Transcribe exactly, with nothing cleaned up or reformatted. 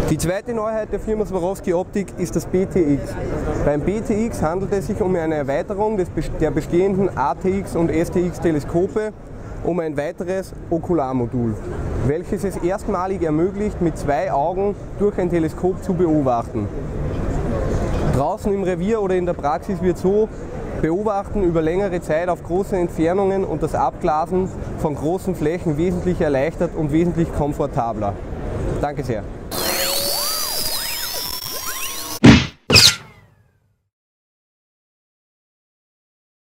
Die zweite Neuheit der Firma Swarovski Optik ist das B T X. Beim B T X handelt es sich um eine Erweiterung des, der bestehenden A T X und S T X Teleskope um ein weiteres Okularmodul, welches es erstmalig ermöglicht, mit zwei Augen durch ein Teleskop zu beobachten. Draußen im Revier oder in der Praxis wird so Beobachten über längere Zeit auf große Entfernungen und das Abglasen von großen Flächen wesentlich erleichtert und wesentlich komfortabler. Danke sehr.